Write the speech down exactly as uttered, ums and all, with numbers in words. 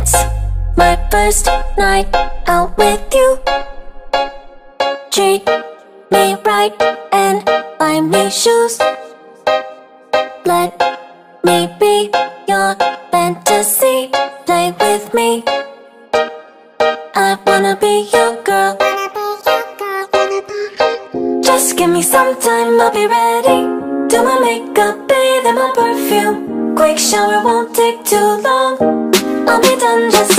It's my first night out with you. Treat me right and buy me shoes. Let me be your fantasy. Play with me. I wanna be your girl. Just give me some time, I'll be ready. Do my makeup, bathe in my perfume. Quick shower won't take too long. I'll be done just